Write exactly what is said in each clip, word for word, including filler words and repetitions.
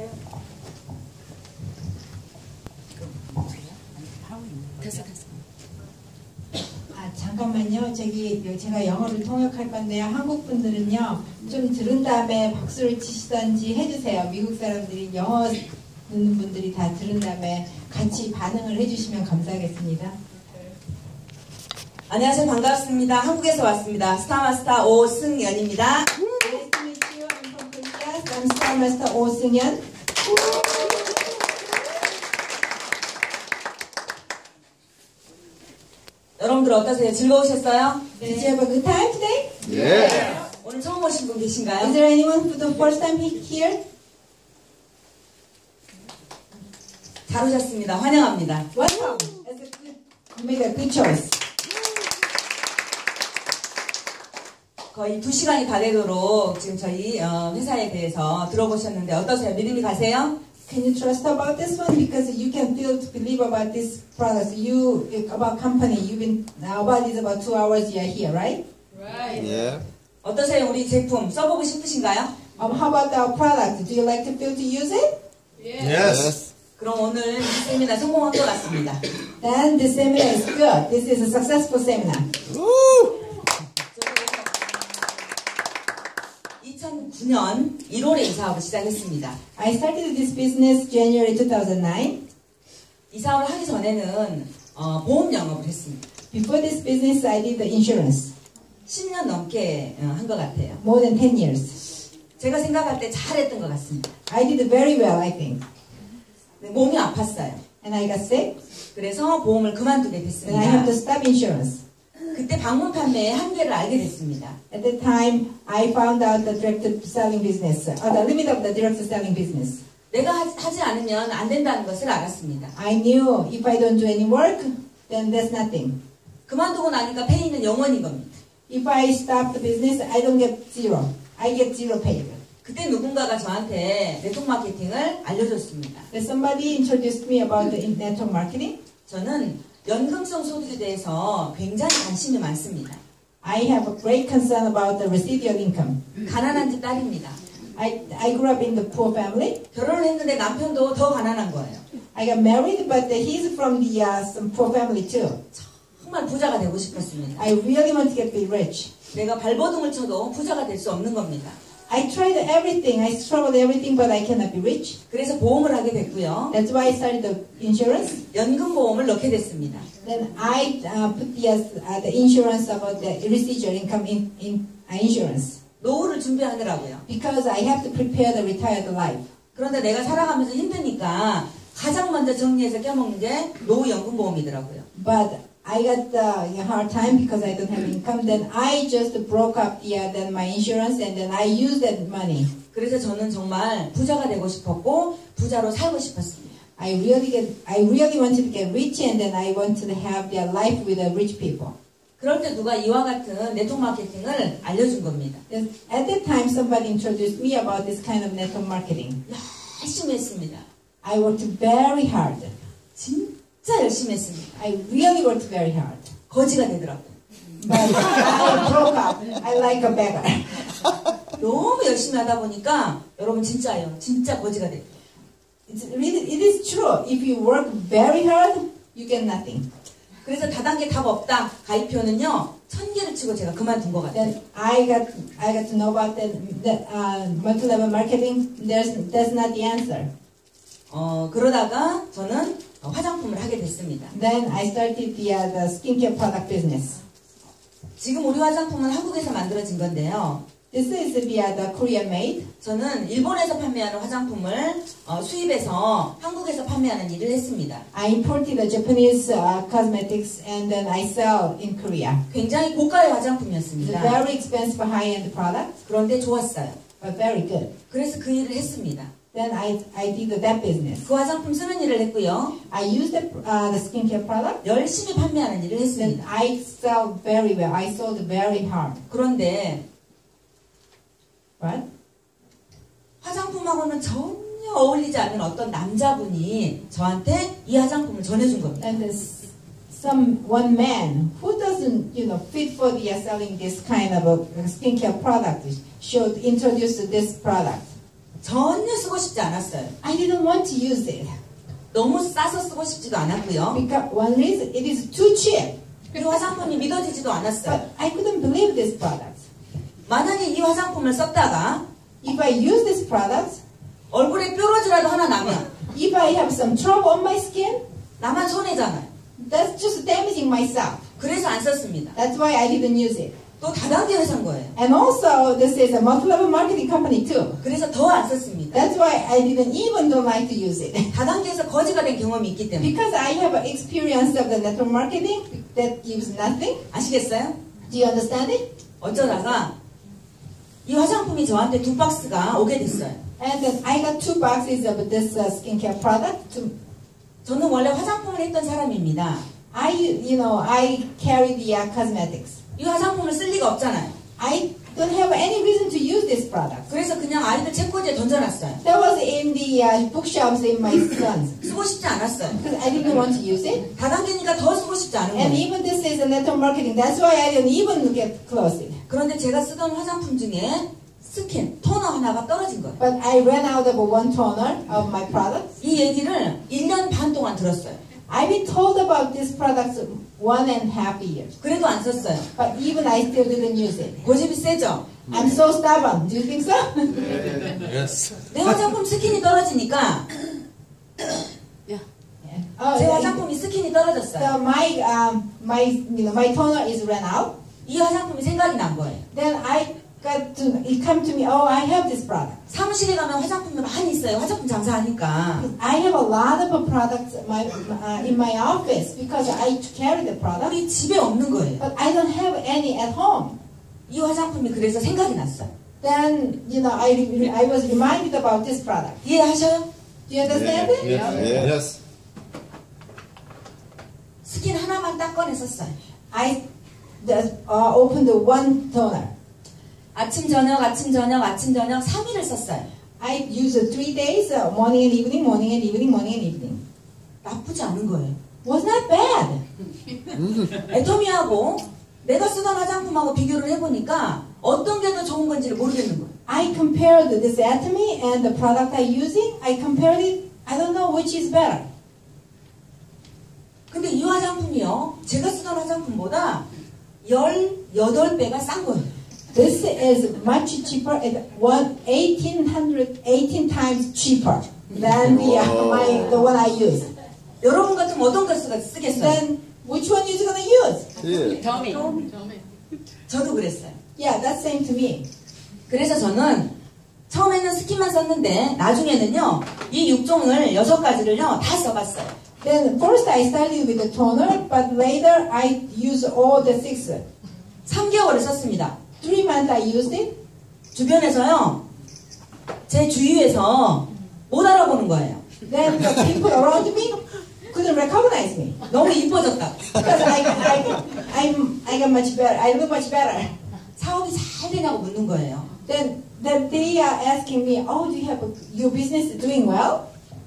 됐어, 됐어. 아, 잠깐만요. 저기 제가 영어를 통역할 건데요. 한국 분들은요, 좀 들은 다음에 박수를 치시던지 해주세요. 미국 사람들이 영어 듣는 분들이 다 들은 다음에 같이 반응을 해주시면 감사하겠습니다. 안녕하세요. 반갑습니다. 한국에서 왔습니다. 스타마스터 오승연입니다. Nice to meet you. I'm from Korea. I'm Star Master 오승연. 여러분들 어떠세요? 즐거우셨어요? Did you have a good time today? 예. 오늘 처음 오신 분 Is 계신가요? there anyone for the first time he- here? 잘 오셨습니다. 환영합니다. Welcome. That's a good, you made a good choice. 거의 두 시간이 다 되도록 지금 저희 어, 회사에 대해서 들어보셨는데 어떠세요? 믿음이 가세요? Can you trust about this one? Because you can feel to believe about this product. You, about company, you've been, about this about two hours you are here, right? 예. 어떠세요? 우리 제품 써보고 싶으신가요? Um, how about our product? Do you like to feel to use it? Yes. 그럼 오늘 이 세미나 성공한 것 같습니다. Then the seminar is good. This is a successful seminar. Woo. 이천구 년 일월에 이 사업을 시작했습니다. I started this business January two thousand nine. 이 사업을 하기 전에는 어, 보험 영업을 했습니다. Before this business, I did the insurance. 십 년 넘게 어, 한 것 같아요. More than ten years. 제가 생각할 때 잘했던 것 같습니다. I did it very well, I think. 근데 몸이 아팠어요. And I got sick. 그래서 보험을 그만두게 And I have to 됐습니다. stop insurance. 그때 방문 판매의 한계를 알게 됐습니다. At that time, I found out the direct selling business, or the limit of the direct selling business. 내가 하, 하지 않으면 안 된다는 것을 알았습니다. I knew if I don't do any work, then there's nothing. 그만두고 나니까 페이는 영원인 겁니다. If I stop the business, I don't get zero. I get zero pay. 그때 누군가가 저한테 네트워크 마케팅을 알려줬습니다. Then somebody introduced me about the network marketing. 저는 연금성 소득에 대해서 굉장히 관심이 많습니다. I have a great concern about the residual income. 가난한 집 딸입니다. I, I grew up in the poor family. 결혼을 했는데 남편도 더 가난한 거예요. I got married, but he's from the uh, some poor family too. 정말 부자가 되고 싶었습니다. I really want to get be rich. 내가 발버둥을 쳐도 부자가 될 수 없는 겁니다. I tried everything. I struggled everything, but I cannot be rich. 그래서 보험을 하게 됐고요. That's why I started the insurance. 연금보험을 넣게 됐습니다. Then I uh, put the, uh, the insurance about the residual income in, in uh, insurance. 노후를 준비하느라고요. Because I have to prepare the retired life. 그런데 내가 살아가면서 힘드니까 가장 먼저 정리해서 껴먹는 게 노후연금보험이더라고요. But I got the hard time because I don't have income. Then I just broke up the, uh, then my insurance and then I used that money. 그래서 저는 정말 부자가 되고 싶었고 부자로 살고 싶었습니다. I really get, I really wanted to get rich and then I wanted to have their life with the rich people. 그럴 때 누가 이와 같은 네트워크 마케팅을 알려준 겁니다. At that time, somebody introduced me about this kind of network marketing. 열심히 했습니다. I worked very hard. 진짜 열심히 했습니다. I really worked very hard. 거지가 되더라고요. But I broke up. I like a beggar. 너무 열심히 하다 보니까 여러분 진짜예요. 진짜 거지가 돼요. It's really, it is true. If you work very hard, you get nothing. 그래서 다단계 답 없다 가입표는요 천 개를 치고 제가 그만둔 것 같아요. Then I got I got to know about that, that uh, multi-level marketing. There's that's not the answer. 어 그러다가 저는 화장품을 하게 됐습니다. Then I started the uh, the skincare product business. 지금 우리 화장품은 한국에서 만들어진 건데요. This is the, uh, the Korean made. 저는 일본에서 판매하는 화장품을 어, 수입해서 한국에서 판매하는 일을 했습니다. I imported the Japanese uh, cosmetics and then I sell in Korea. 굉장히 고가의 It's a 화장품이었습니다. very expensive high-end product, 그런데 좋았어요. but very good. 그래서 그 일을 했습니다. Then I I did that business. 그 화장품 쓰는 일을 했고요. I used the, uh, the skincare product. 열심히 판매하는 일을 Then 했습니다. I sell very well. I sold very hard. 그런데 What? 화장품하고는 전혀 어울리지 않는 어떤 남자분이 저한테 이 화장품을 전해준 겁니다. And there's some one man who doesn't, you know, fit for the uh, selling this kind of a skincare product should introduce this product. 전혀 쓰고 싶지 않았어요. I didn't want to use it. 너무 싸서 쓰고 싶지도 않았고요. Because one reason, it is too cheap. 그리고 화장품이 믿어지지도 않았어요. But I couldn't believe this product. 만약에 이 화장품을 썼다가 If I use this product, 얼굴에 뾰루지라도 하나 나면 if I have some trouble on my skin, 나만 손해잖아요. that's just damaging myself. 그래서 안 썼습니다. That's why I didn't use it. 또 다단계 회사인 거예요. And also, this is a multi-level marketing company too. 그래서 더 안 썼습니다. That's why I didn't even don't like to use it. 다단계에서 거지가 된 경험이 있기 때문에. Because I have an experience of the network marketing that gives nothing. 아시겠어요? Do you understand it? 어쩌다가 이 화장품이 저한테 두 박스가 오게 됐어요. And then I got two boxes of this uh, skincare product. To, 저는 원래 화장품을 했던 사람입니다. I, you know, I carry the uh, cosmetics. 이 화장품을 쓸 리가 없잖아요. I don't have any reason to use this product. 그래서 그냥 아이들 책꽂이에 던져놨어요. That was in the uh, bookshelves in my son's. 쓰고 싶지 않았어요. Because I didn't want to use it. 다단계니까 더 쓰고 싶지 않은 And 거예요. even this is a network marketing. That's why I didn't even get close it. 그런데 제가 쓰던 화장품 중에 스킨, 토너 하나가 떨어진 거예요. But I ran out of one toner of my products. 이 얘기를 일 년 반 동안 들었어요. I've been told about this product one and a half years. 그래도 안 썼어요. But even I still didn't use it. 고집이 세죠? I'm so stubborn. Do you think so? Yes. 내 화장품 스킨이 떨어지니까 Yeah. Oh, 제 yeah. 화장품이 스킨이 떨어졌어요. So my um my you know my toner is ran out. 이 화장품이 생각이 난 거예요. Then I got to it come to me. Oh, I have this product. 사무실에 가면 화장품이 많이 있어요. 화장품 장사하니까. I have a lot of products in my, uh, in my office because I carry the product. 우리 집에 없는 거예요. But I don't have any at home. 이 화장품이 그래서 생각이 났어요. Then you know I re- I was reminded about this product. 이해하셔요? Do you understand it? Yes. Yes. 스킨 하나만 딱 꺼냈었어요. I just uh, opened the one toner. 아침 저녁 아침 저녁 아침 저녁 삼 일을 썼어요. I used it three days, uh, morning and evening, morning and evening, morning and evening. 나쁘지 않은 거예요. Was not bad. 애터미하고 내가 쓰던 화장품하고 비교를 해보니까 어떤 게 더 좋은 건지를 모르겠는 거예요. I compared this Atomy and the product I'm using. I compared it. I don't know which is better. 근데 이 화장품이요. 제가 쓰던 화장품보다 십팔 배가 싼 거예요. This is much cheaper at one eighteen hundred eighteen times cheaper than the uh, my the one I use. 여러분 같으면 어떤 걸 쓰- 쓰겠어요? Then which one you gonna use? Yeah. Tell me. Tell me. 저도 그랬어요. Yeah, that's same to me. 그래서 저는 처음에는 스킨만 썼는데 나중에는요. 이 육 종을 여섯 가지를요. 다 써봤어요. Then first I started with the toner, but later I used all the six. 삼 개월을 썼습니다. Three months I used it. 주변에서요. 제 주위에서 못 알아보는 거예요. Then the people around me couldn't recognize me 너무 이뻐졌다. because I, I, I'm, I got much better. I look much better. 사업이 잘 되냐고 묻는 거예요. Then, then they are asking me, "Oh, do you have a, your business doing well?"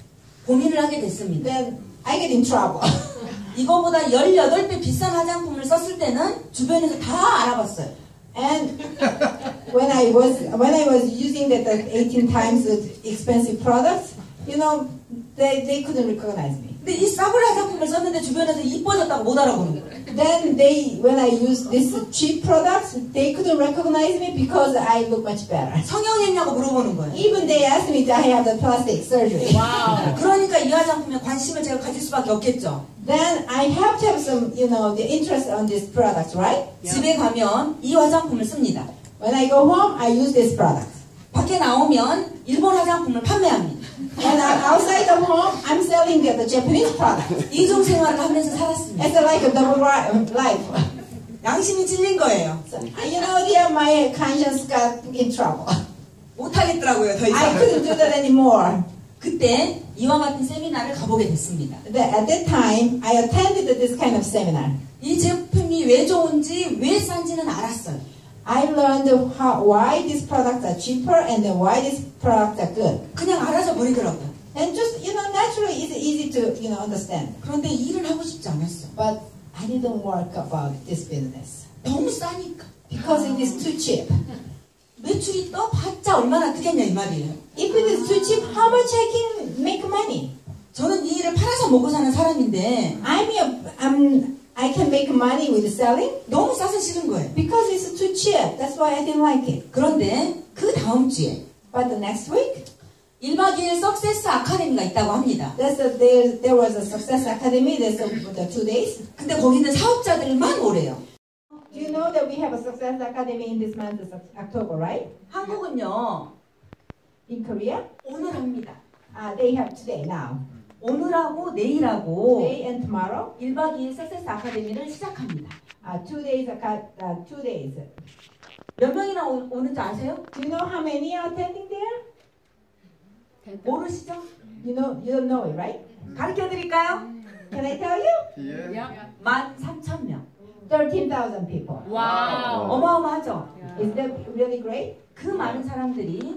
고민을 하게 됐습니다. Then I get in trouble. 이거보다 십팔 배 비싼 화장품을 썼을 때는 주변에서 다 알아봤어요. And when I was when I was using that uh, eighteen times the expensive products, you know, they they couldn't recognize me. 근데 이 싸구려 화장품을 썼는데 주변에서 이뻐졌다고 못 알아보는 거예요. Then they, when I used these cheap products, they couldn't recognize me because I look much better. 성형했냐고 물어보는 거예요. Even they asked me, "Do I have the plastic surgery?" Wow. 그러니까 이 화장품에 관심을 제가 가질 수밖에 없겠죠. Then I have to have some, you know, the interest on these products, right? 집에 가면 이 화장품을 씁니다. When I go home, I use this product. 밖에 나오면 일본 화장품을 판매합니다. When I'm outside of home, I'm selling the, the Japanese product. 이중 생활을 하면서 살았습니다. It's like a double ri- life. 양심이 찔린 거예요. So, you know, dear, my conscience got in trouble. 못하겠더라고요, 더 I 이상. couldn't do that anymore. 그때 이와 같은 세미나를 가보게 됐습니다. The, at that time, I attended this kind of seminar. 이 제품이 왜 좋은지, 왜 싼지는 알았어요. I learned how, why these products are cheaper and then why these products are good. 그냥 알아져 버리더라고요. And just, you know, naturally it's easy to, you know, understand. 그런데 일을 하고 싶지 않았어요. But I didn't work about this business 너무 싸니까. because it is too cheap. 매출이 떠봤자 얼마나 뜨겠냐 이 말이에요. If it is too cheap, how much I can make money? 저는 이 일을 팔아서 먹고 사는 사람인데 I'm a, I'm, I can make money with selling 너무 싸서 싫은 거예요. because it's too cheap. That's why I didn't like it. 그런데 그 다음 주에 But the next week, 일 박 이 일 석세스 아카데미가 있다고 합니다. there's a, there, there was a success academy. There's a, the two days. 근데 거기는 사업자들만 오래요. Do you know that we have a success academy in this month of October, right? 한국은요 In Korea, 오늘 합니다. uh, they have today now, 오늘하고 내일하고 today and tomorrow. 일 박 이 일 석세스 아카데미를 시작합니다. Uh, two days, aca- uh, two days. 몇 명이나 오, 오는지 아세요? Do you know how many are attending there? 모르시죠? You know, you don't know it, right? 가르쳐 드릴까요? Can I tell you? Yeah. Yeah. 만 삼천 명. thirteen thousand people. Wow. 어마어마하죠? Is that really great? 그 많은 사람들이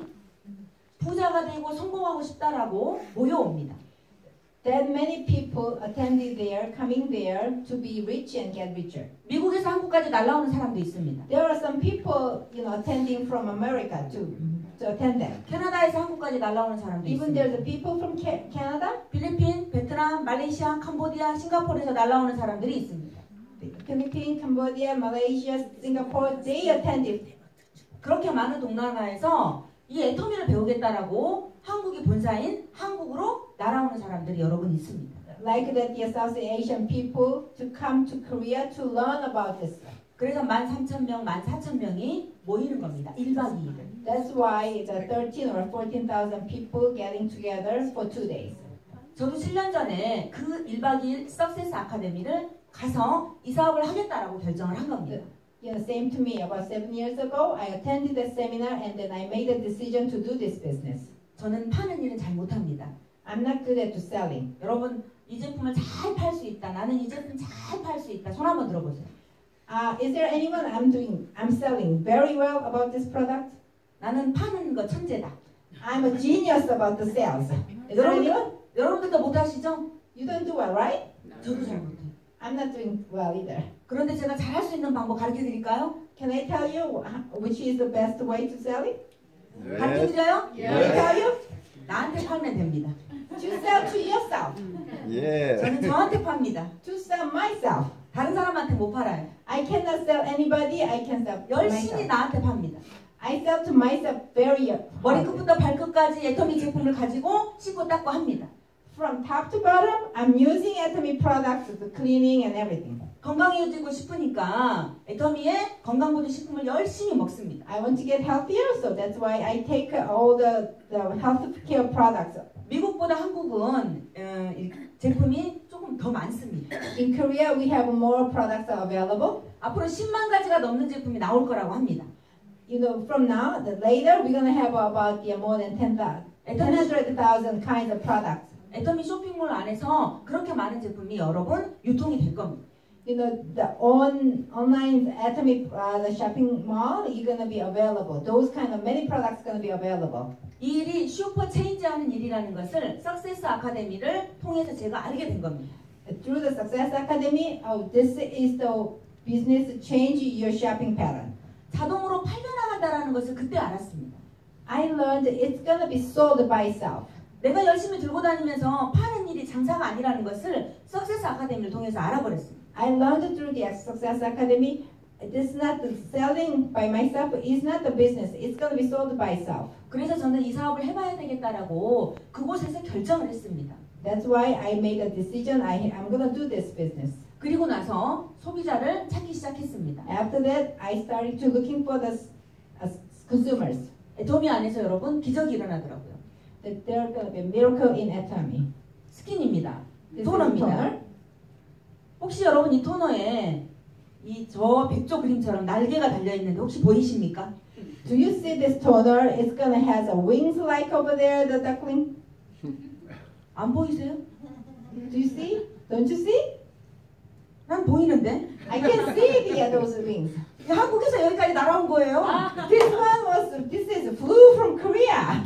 부자가 되고 성공하고 싶다라고 모여옵니다. That many people attended there, coming there to be rich and get richer. 미국에서 한국까지 날라오는 사람도 있습니다. There are some people, you know, attending from America to to attend that. 캐나다에서 한국까지 날라오는 사람도 Even 있습니다. there's a people from Ca- Canada, 필리핀, 베트남, 말레이시아, 캄보디아, 싱가포르에서 날라오는 사람들이 있습니다. Philippines, Cambodia, Malaysia, Singapore. They attended. 그렇게 많은 동남아에서 이 애터미를 배우겠다라고 한국이 본사인 한국으로 날아오는 사람들이 여러 분 있습니다. Like that, the South Asian people to come to Korea to learn about this. 그래서 만 삼천 명, 만 사천 명이 모이는 겁니다. 일 박 이 일. That's why the thirteen or fourteen thousand people getting together for two days. 저도 칠 년 전에 그 일 박 이 일 석세스 아카데미를 가서 이 사업을 하겠다라고 결정을 한 겁니다. You know, same to me. About seven years ago, I attended the seminar and then I made a decision to do this business. 저는 파는 일은 잘 못합니다. I'm not good at selling. 여러분 이 제품을 잘 팔 수 있다. 나는 이 제품 잘 팔 수 있다. 손 한번 들어보세요. Uh, is there anyone I'm doing, I'm selling very well about this product? 나는 파는 거 천재다. I'm a genius about the sales. Is there anyone? 여러분들도 못하시죠? You don't do well, right? 저도 잘 못해요. I'm not doing well either. 그런데 제가 잘할 수 있는 방법 가르쳐 드릴까요? Can I tell you which is the best way to sell it? 가르쳐 Yes. 드려요? Can I tell you? 나한테 팔면 됩니다. To sell to yourself. Yeah. 저는 저한테 팝니다. To sell myself. 다른 사람한테 못 팔아요. I cannot sell anybody. I can sell 열심히 myself. 나한테 팝니다. I sell to myself very hard. 머리끝부터 발끝까지 애터미 제품을 가지고 씻고 닦고 합니다. From top to bottom, I'm using Atomy products, the cleaning and everything. 건강해지고 싶으니까 애터미의 건강보조 식품을 열심히 먹습니다. I want to get healthier, so that's why I take all the, the health care products. 미국보다 한국은 어, 이 제품이 조금 더 많습니다. In Korea, we have more products available. 앞으로 십만 가지가 넘는 제품이 나올 거라고 합니다. You know, from now, the later, we're going to have about yeah, more than ten hundred thousand kinds of products. 애터미 쇼핑몰 안에서 그렇게 많은 제품이 여러 번 유통이 될 겁니다. You know, the on online Atomy uh, the shopping mall, you're going to be available. Those kind of many products going to be available. 이 일이 슈퍼 체인지하는 일이라는 것을 석세스 아카데미를 통해서 제가 알게 된 겁니다. Through the Success Academy, oh, this is the business to change your shopping pattern. 자동으로 팔려나간다는 것을 그때 알았습니다. I learned it's going to be sold by itself. 내가 열심히 들고 다니면서 파는 일이 장사가 아니라는 것을 석세스 아카데미를 통해서 알아버렸습니다. I learned through the Success Academy, this is not the selling by myself, it's not the business, it's going to be sold by itself. 그래서 저는 이 사업을 해봐야 되겠다라고 그곳에서 결정을 했습니다. That's why I made a decision, I, I'm going to do this business. 그리고 나서 소비자를 찾기 시작했습니다. After that, I started to looking for the uh, consumers. 애터미 안에서 여러분 기적이 일어나더라고요. That there going to be a miracle in Atomy. 스킨입니다. This is 토너입니다. toner. 혹시 여러분 이 토너에 이 저 백조 그림처럼 날개가 달려있는데 혹시 보이십니까? Do you see this toner? It's going to have a wings like over there, the duckling. 안 보이세요? Do you see? Don't you see? 난 보이는데. I can see the, those wings. 한국에서 여기까지 날아온 거예요. This one was, this is flew from Korea.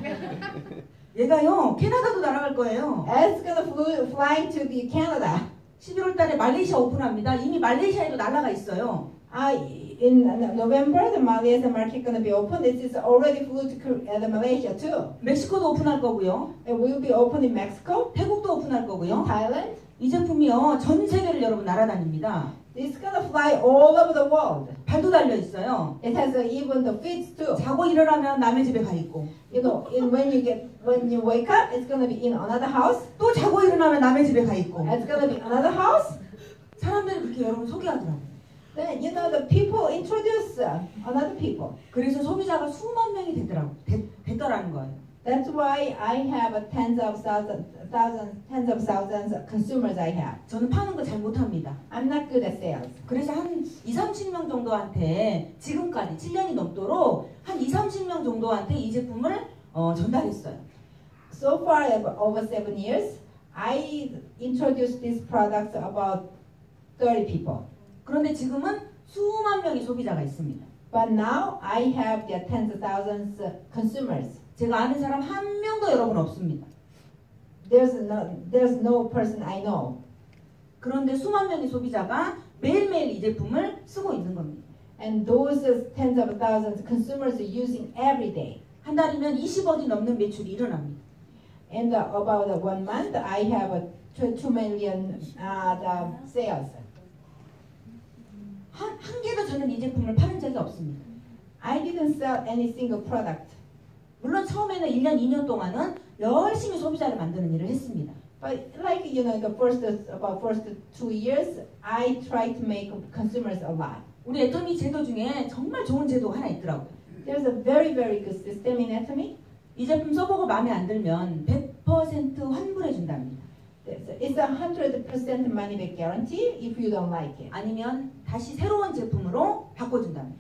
얘가요 캐나다도 날아갈 거예요. It's gonna flew, flying to the Canada. 십일월 달에 말레이시아 오픈합니다. 이미 말레이시아에도 날아가 있어요. Uh, in November, the Malaysia market going to be open. This is already flew to Kor- uh, the Malaysia too. 멕시코도 오픈할 거고요. It will be open in Mexico, 태국도 오픈할 in 거고요. Thailand. 이 제품이요. 전 세계를 여러분 날아다닙니다. It's going to fly all over the world. 발도 달려 있어요. It has uh, even the feet too. 자고 일어나면 남의 집에 가 있고, You know, in, when you get when you wake up, it's going to be in another house. 또 자고 일어나면 남의 집에 가 있고. It's going to be another house. 사람들이 그렇게 여러분 소개하더라고요. Then you know the people introduce uh, another people. 그래서 소비자가 수만 명이 되더라고, 됐, 됐더라는 거예요. That's why I have a tens of thousands, thousands, tens of thousands of consumers I have. 저는 파는 거 잘 못합니다. I'm not good at sales. 그래서 한 이삼십 명 정도한테 지금까지 칠 년이 넘도록 한 이삼십 명 정도한테 이 제품을 어, 전달했어요. So far, over seven years, I introduced these products to about thirty people. 그런데 지금은 수만 명의 소비자가 있습니다. But now I have the tens of thousands of consumers. 제가 아는 사람 한 명도 여러분 없습니다. There's no, there's no person I know. 그런데 수만 명의 소비자가 매일매일 이 제품을 쓰고 있는 겁니다. And those tens of thousands of consumers are using every day. 한 달이면 이십억이 넘는 매출이 일어납니다. In the, about one month, I have a two, two million uh, the sales. 한, 한 개도 저는 이 제품을 파는 적이 없습니다. I didn't sell any single product. 물론 처음에는 일 년, 이 년 동안은 열심히 소비자를 만드는 일을 했습니다. But like, you know, the first, about first two years, I tried to make consumers alive. 우리 애터미 제도 중에 정말 좋은 제도가 하나 있더라고요. There's a very, very good system in Atomy. 이 제품 써보고 마음에 안 들면 백 퍼센트 환불해 준답니다. It's a hundred percent money back guarantee if you don't like it. 아니면 다시 새로운 제품으로 바꿔준답니다.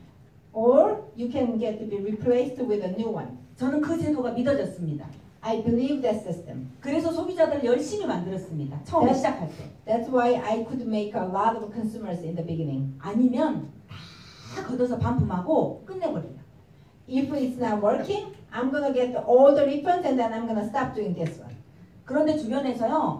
Or you can get to be replaced with a new one. 저는 그 제도가 믿어졌습니다. I believe that system. 그래서 소비자들 열심히 만들었습니다. 처음에 That's- 시작할 때. That's why I could make a lot of consumers in the beginning. 아니면 다 걷어서 반품하고 끝내버립니다. If it's not working, I'm gonna get all the refunds and then I'm gonna stop doing this one. 그런데 주변에서요,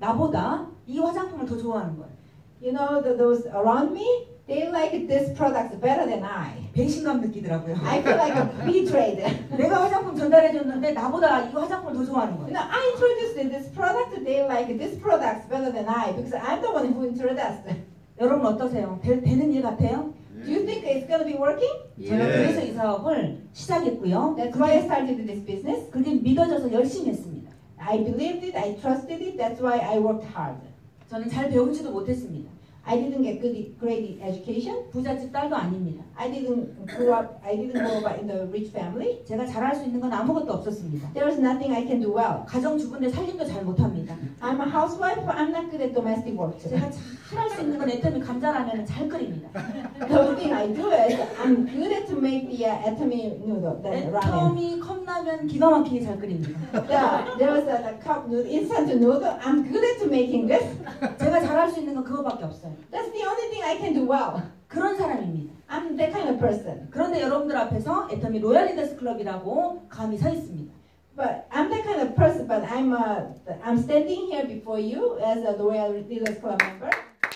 나보다 이 화장품을 더 좋아하는 거예요. You know, the, those around me, they like this product better than I. 배신감 느끼더라고요. I feel like betrayed. 내가 화장품 전달해줬는데 나보다 이 화장품을 더 좋아하는 You 거예요. know, I introduced this product, they like this product better than I because I'm the one who introduced it. 여러분 어떠세요? 되, 되는 일 같아요? Do you think it's gonna be working? 제가 그래서 이 사업을 시작했고요. That's why I started this business. 그게 믿어져서 열심히 했습니다. I believed it, I trusted it, that's why I worked hard. 저는 잘 배우지도 못했습니다. I didn't get good, great education. 부잣집 딸도 아닙니다. I didn't grow up, I didn't grow up in the rich family. 제가 잘할 수 있는 건 아무것도 없었습니다. There's nothing I can do well. 가정주부인데 살림도 잘 못합니다. I'm a housewife, but I'm not good at domestic work. 제가 잘할 수 있는 건 애터미 감자라면 잘 끓입니다. The only thing I do is I'm good at to make the uh, atomy noodle, the ramen. 애터미 컵라면 기가 막히게 잘 끓입니다. The, there was a, a cup noodle, instant noodle. I'm good at to making this. 제가 잘할 수 있는 건 그거밖에 없어요. That's the only thing I can do well. 그런 사람입니다. I'm that kind of person. 그런데 여러분들 앞에서 애터미 로얄 리더스 클럽이라고 감히 서 있습니다. But I'm that kind of person. But I'm uh, I'm standing here before you as a Royal Leaders Club member.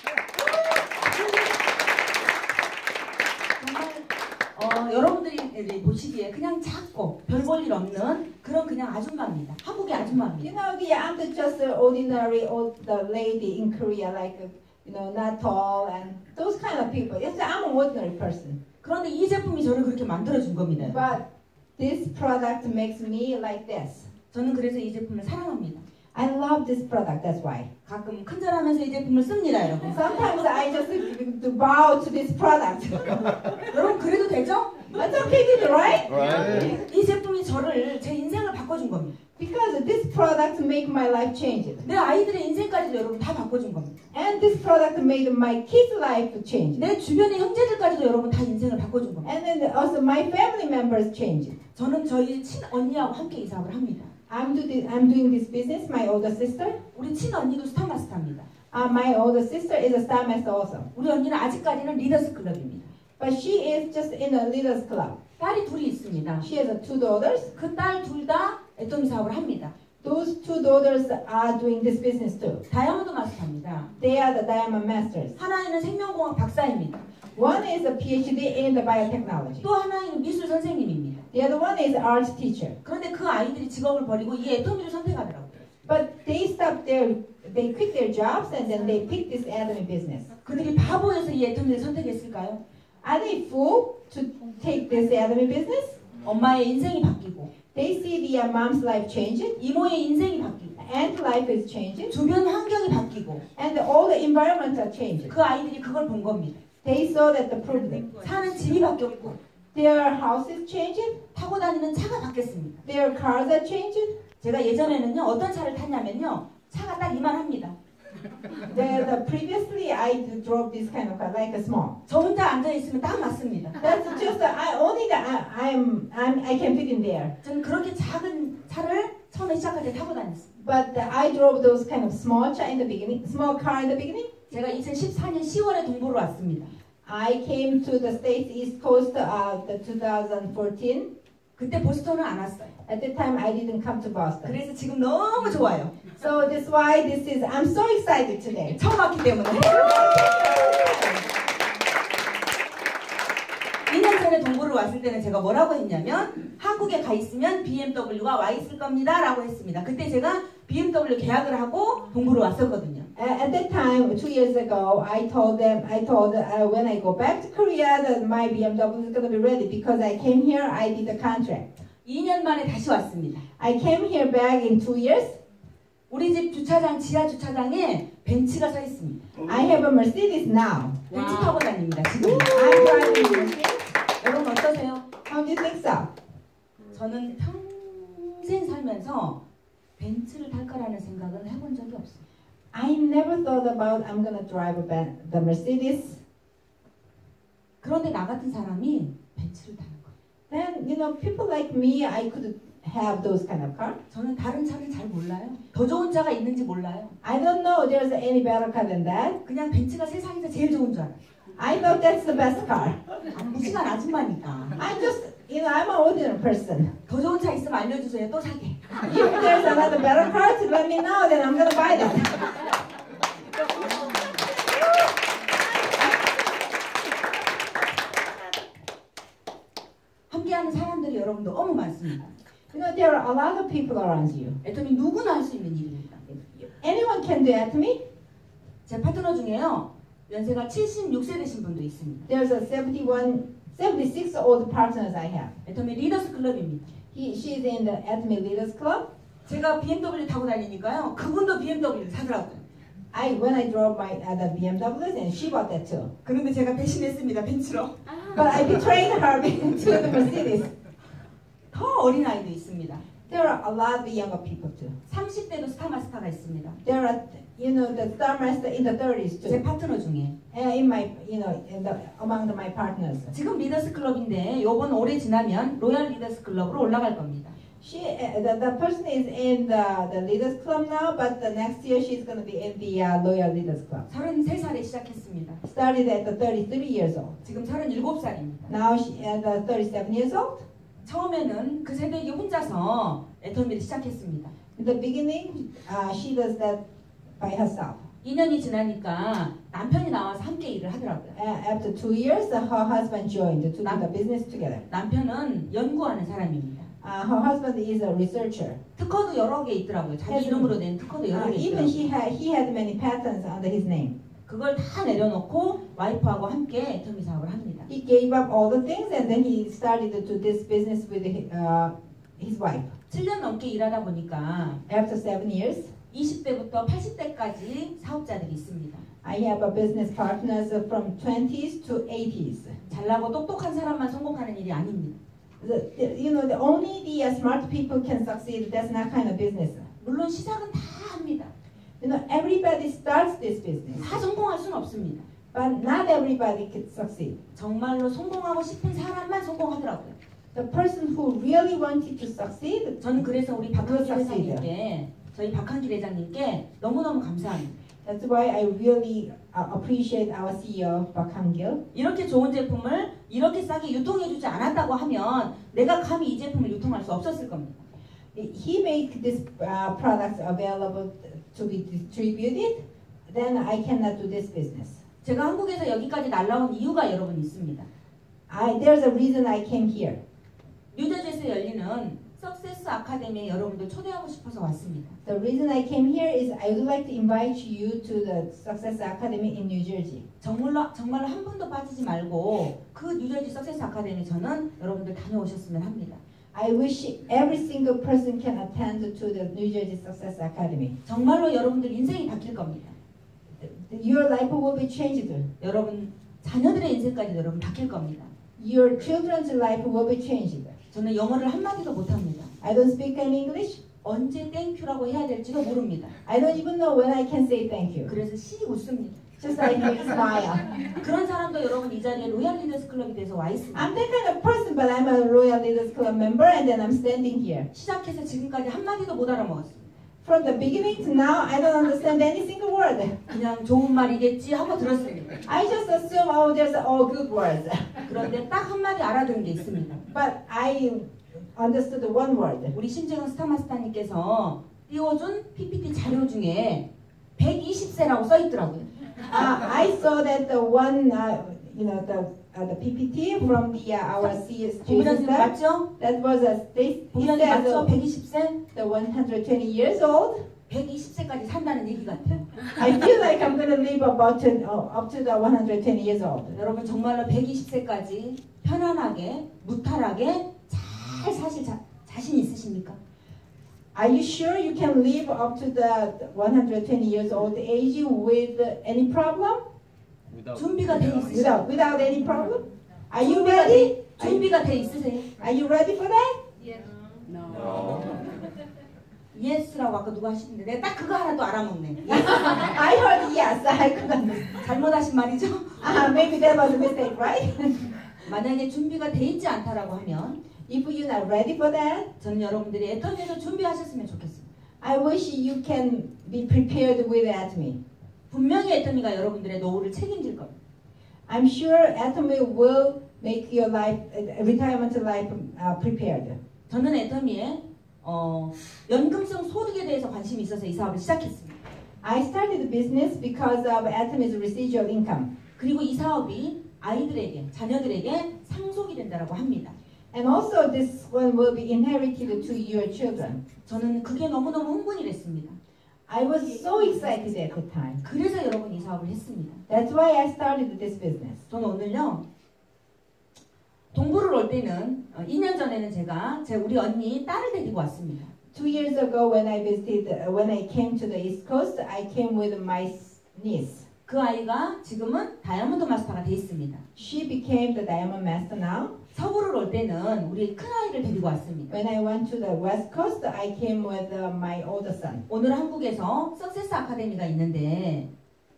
어, 여러분들이 보시기에 그냥 작고 별 볼 일 없는 그런 그냥 아줌마입니다. 한국의 You 아줌마입니다. know, the, I'm the just an ordinary old the lady in Korea, like uh, you know, not tall and those kind of people. Yes, I'm an ordinary person. 그런데 이 제품이 저를 그렇게 만들어준 겁니다. But this product makes me like this. 저는 그래서 이 제품을 사랑합니다. I love this product. That's why. 가끔 큰절하면서 이 제품을 씁니다, 여러분. Sometimes I just to bow to this product. 여러분 그래도 되죠? That's okay, right? Right. 이 제품이 저를 제 인생을 바꿔준 겁니다. Because this product make my life change. 내 아이들의 인생까지도 여러분 다 바꿔준 겁니다. And this product made my kids' life change. 내 주변의 형제들까지도 여러분 다 인생을 바꿔준 겁니다. And then also my family members change. 저는 저희 친언니하고 함께 이 사업을 합니다. I'm, do this, I'm doing this business, my older sister. 우리 친언니도 스타마스터입니다. Uh, my older sister is a star master also. 우리 언니는 아직까지는 리더스 클럽입니다. But she is just in a leaders club. 딸이 둘이 있습니다. She has uh, two daughters. 그 딸 둘 다 애터미 사업을 합니다. Those two daughters are doing this business too. 다이아몬드 마스터입니다. They are the diamond masters. 하나는 생명공학 박사입니다. One is a PhD in the biotechnology. 또 하나는 미술 선생님입니다. The other one is art teacher. 그런데 그 아이들이 직업을 버리고 이 애터미를 선택하더라고요. But they stopped their, they quit their jobs and then they picked this atomy business. 그들이 바보여서 이 애터미를 선택했을까요? Are they fool to take this atomy business? 엄마의 인생이 바뀌고 They see the uh, mom's life changing, 이모의 인생이 바뀌고 and life is changing, 주변 환경이 바뀌고 and all the environments are changing. 그 아이들이 그걸 본 겁니다. They saw that the problem. 사는 집이 바뀌었고 Their house is changing, 타고 다니는 차가 바뀌었습니다. their cars are changing. 제가 예전에는요 어떤 차를 탔냐면요 차가 딱 이만합니다. The, the previously I drove this kind of car like a small. 저 혼자 앉아 있으면 딱 맞습니다. That's just uh, I only that I, I'm I'm I can fit in there. 저는 그렇게 작은 차를 처음에 시작할 때 타고 다녔어요. But uh, I drove those kind of small car in the beginning, small car in the beginning. 제가 이천십사 년 시월에 동부로 왔습니다. I came to the States East Coast uh, the twenty fourteen. 그때 보스턴은 안 왔어요. At that time I didn't come to Boston. 그래서 지금 너무 좋아요. So that's why this is I'm so excited today. 처음 왔기 때문에. 이 년 전에 동부를 왔을 때는 제가 뭐라고 했냐면 한국에 가 있으면 비엠더블유가 와 있을 겁니다 라고 했습니다. 그때 제가 비엠더블유 계약을 하고 동부를 왔었거든요. Uh, at that time, two years ago, I told them, I told uh, when I go back to Korea that my B M W is going to be ready because I came here, I did the contract. 이 년 만에 다시 왔습니다. I came here back in two years. 우리 집 주차장 지하 주차장에 벤츠가 서 있습니다. I have a Mercedes now. 벤츠 타고 다닙니다. 지금. I'm driving a Mercedes. 여러분 어떠세요? How do you think so? 저는 평생 살면서 벤츠를 탈 거라는 생각은 해본 적이 없어요. I never thought about I'm going to drive a ben- the Mercedes. 그런데 나 같은 사람이 벤츠를 타는 거예요. Then, you know, people like me, I could have those kind of car. 저는 다른 차를 잘 몰라요. 더 좋은 차가 있는지 몰라요. I don't know there's any better car than that. 그냥 벤츠가 세상에서 제일 좋은 줄 알아요. I thought that's the best car. 아, 무시간 아줌마니까. I just, you know, I'm an ordinary person. 더 좋은 차 있으면 알려주세요. 또 사게. If there's another better car to let me know, then I'm going to buy that. 함께하는 사람들이 여러분 너무 많습니다. You know, there are a lot of people around you. 애터미 누구나 할 수 있는 일입니다. Anyone can do atomy. 제 파트너 중에요. 연세가 칠십육 세 되신 분도 있습니다. There's a seventy-one, seventy-six old partners I have. 애터미 리더스 클럽입니다. He, she's in the Atomy Leaders Club. 제가 비엠더블유 타고 다니니까요. 그분도 비엠더블유를 사더라고요. I when I drove my uh, the B M Ws and she bought that too. 그런데 제가 배신했습니다. 벤츠로. But I betrayed her to the Mercedes. 더 어린 아이도 있습니다. There are a lot of younger people too. 삼십 대도 스타마스터가 있습니다. There are, you know, the Star Master in the thirties 제 too. 파트너 중에. Uh, in my, you know, in the, among the, my partners. 지금 리더스 클럽인데 요번 올해 지나면 로얄 리더스 클럽으로 올라갈 겁니다. She, uh, the, the person is in the, the Leaders Club now, but the next year she's going to be in the uh, Loyal Leaders Club. 서른세 살에 시작했습니다. Started at the thirty-three years old. 지금 서른일곱 살입니다. Now she at the thirty-seven years old. 처음에는 그 새내기 혼자서 애터미를 시작했습니다. In the beginning, uh, she does that by herself. 이 년이 지나니까 남편이 나와서 함께 일을 하더라고요. Uh, after two years, uh, her husband joined to do the business together. 남편은 연구하는 사람입니다. Uh, her husband is a researcher. 특허도 여러 개 있더라고요. 자기 Yes. 이름으로 낸 특허도 여러 Uh, 개 even 있더라고요. he had he had many patents under his name. 그걸 다 내려놓고 와이프하고 함께 애터미 사업을 합니다. He gave up all the things and then he started to do this business with his, uh, his wife. 칠 년 넘게 일하다 보니까 After seven years, 이십 대부터 팔십 대까지 사업자들이 있습니다. I have a business partners from twenties to eighties. 잘나고 똑똑한 사람만 성공하는 일이 아닙니다. The, the, you know, the only the uh, smart people can succeed. That's not kind of business. 물론 시작은 다 합니다. You know, everybody starts this business, 다 성공할 수는 없습니다. but not everybody can succeed. 정말로 성공하고 싶은 사람만 성공하더라고요. The person who really wanted to succeed, 저는 그래서 우리 박한길 그렇습니다. 회장님께 저희 박한길 회장님께 너무너무 감사합니다. that's why I really uh, appreciate our C E O, Park Han-gil. 이렇게 좋은 제품을 이렇게 싸게 유통해주지 않았다고 하면 내가 감히 이 제품을 유통할 수 없었을 겁니다. He make this uh, products available to be distributed, then I cannot do this business. 제가 한국에서 여기까지 날라온 이유가 여러분 있습니다. I, there's a reason I came here. 뉴저지에서 열리는 석세스 아카데미에 여러분들 초대하고 싶어서 왔습니다. The reason I came here is I would like to invite you to the Success Academy in New Jersey. 정말로, 정말로 한 분도 빠지지 말고 그 뉴저지 석세스 아카데미 저는 여러분들 다녀오셨으면 합니다. I wish every single person can attend to the New Jersey Success Academy. 정말로 여러분들 인생이 바뀔 겁니다. Your life will be changed. 여러분 자녀들의 인생까지 여러분 바뀔 겁니다. Your children's life will be changed. 저는 영어를 한마디도 못합니다. I don't speak any English. 언제 땡큐라고 해야 될지도 모릅니다. I don't even know when I can say thank you. 그래서 씩 웃습니다. Just like you smile. 그런 사람도 여러분 이 자리에 로얄 리더스 클럽에 대해서 와 있습니다. I'm that kind of person, but I'm a Royal Leaders Club member, and then I'm standing here. 시작해서 지금까지 한마디도 못 알아먹었습니다. From the beginning to now, I don't understand any single word. 그냥 좋은 말이겠지 하고 들었습니다. I just assume, oh, there's all good words. 그런데 딱 한마디 알아들은 게 있습니다. But I understood one word. 우리 심재근 스타마스터님께서 띄워준 피피티 자료 중에 백이십 세라고 써 있더라고요. Uh, I saw that the one, uh, you know, the uh, the P P T from the uh, our C S G 부부장님 system. 맞죠? That was a state. He 부부장님 said 맞죠? the, 백이십 세? the one hundred twenty years old. 백이십 세까지 산다는 얘기 같아요. I feel like I'm going to live about to, uh, up to the one hundred twenty years old. 여러분 정말로 백이십 세까지 편안하게 무탈하게 잘 사실 자, 자신 있으십니까? Are you sure you can live up to the one hundred twenty years old age with any problem? 준비가 돼 있으세요? Without without any problem? Are you 준비가 ready? 돼, 준비가 돼 있으세요? Are you ready for that? No. 예스라고 아까 누가 하시는데 내가 딱 그거 하나도 알아먹네. I heard yes. I couldn't. 잘못하신 말이죠? Uh, maybe that was a mistake, right? 만약에 준비가 돼 있지 않다라고 하면 If you're not ready for that, 저는 여러분들이 애터미에서 준비하셨으면 좋겠습니다. I wish you can be prepared with Atomy. 분명히 애터미가 여러분들의 노후를 책임질 겁니다. I'm sure Atomy will make your life, uh, retirement life uh, prepared. 저는 애터미에 어, 연금성 소득에 대해서 관심이 있어서 이 사업을 시작했습니다. I started the business because of Atomy's residual income. 그리고 이 사업이 아이들에게, 자녀들에게 상속이 된다고 합니다. And also this one will be inherited to your children. 저는 그게 너무너무 흥분이 됐습니다. I was so excited at the time. 그래서 여러분 이 사업을 했습니다. That's why I started this business. 저는 오늘요 동부를 올 때는 어, 이 년 전에는 제가 제 우리 언니 딸을 데리고 왔습니다. Two years ago when I visited, uh, when I came to the East Coast, I came with my niece. 그 아이가 지금은 다이아몬드 마스터가 돼 있습니다. She became the diamond master now. 서부를 올 때는 우리 큰 아이를 데리고 왔습니다. When I went to the West Coast, I came with uh, my older son. 오늘 한국에서 석세스 아카데미가 있는데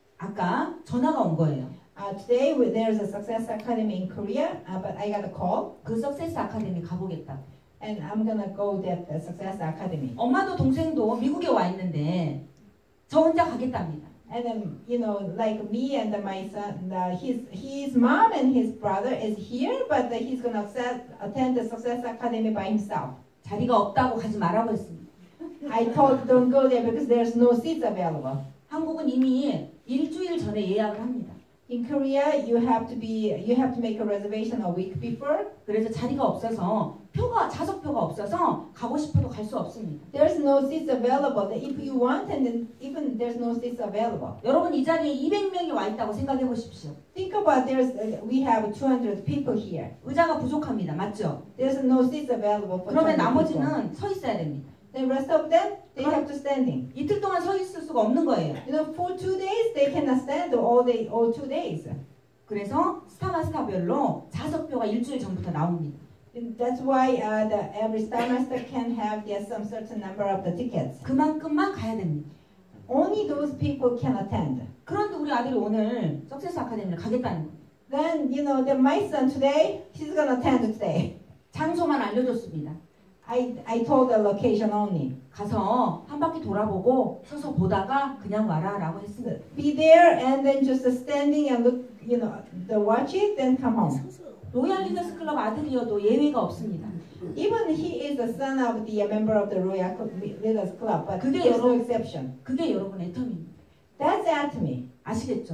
아까 전화가 온 거예요. Uh, today we- there's a Success Academy in Korea, uh, but I got a call, 그 석세스 아카데미 가보겠다. and I'm gonna go that the Success Academy. 엄마도 동생도 미국에 와 있는데 저 혼자 가겠답니다. And then, you know, like me and my son, uh, his his mom and his brother is here, but uh, he's gonna accept, attend the Success Academy by himself. 자리가 없다고 가지 말라고 했습니다. I told don't go there because there's no seats available. 한국은 이미 일주일 전에 예약을 합니다. In Korea, you have to be, you have to make a reservation a week before. 그래서 자리가 없어서 표가 좌석표가 없어서 가고 싶어도 갈 수 없습니다. There's no seats available. If you want, and then even there's no seats available. 여러분 이 자리에 이백 명이 와 있다고 생각해 보십시오. Think about there's, uh, we have two hundred people here. 의자가 부족합니다. 맞죠? There's no seats available for 그러면 two hundred people. 나머지는 서 있어야 됩니다. The rest of them, they have to standing. 이틀 동안 서 있을 수가 없는 거예요. You know, for two days, they cannot stand all day, all two days. 그래서 스타마스타별로 좌석표가 일주일 전부터 나옵니다. And that's why uh, the, every Star Master can have yes, some certain number of the tickets. 그만큼만 가야 됩니다. Only those people can attend. 그런데 우리 아들이 오늘 석세스 아카데미를 가겠다는 거예요. Then, you know, the, my son today, he's going to attend today. 장소만 알려줬습니다. I, I told the location only. 가서 한 바퀴 돌아보고 서서 보다가 그냥 와라 라고 했습니다. Be there and then just standing and look, you know, the watch it, then come home. 로얄 리더스 클럽 아들이어도 예외가 없습니다. Even he is the son of the member of the Royal Leaders Club, but 그게 there's no 여러분- exception. 그게 여러분 애텀입니다. That's Atomy. 아시겠죠?